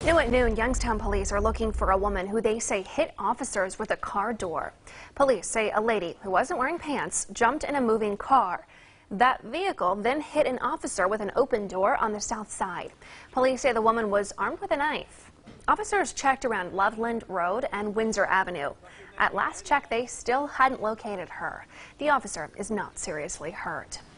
New at noon, Youngstown police are looking for a woman who they say hit officers with a car door. Police say a lady who wasn't wearing pants jumped in a moving car. That vehicle then hit an officer with an open door on the south side. Police say the woman was armed with a knife. Officers checked around Loveland Road and Windsor Avenue. At last check, they still hadn't located her. The officer is not seriously hurt.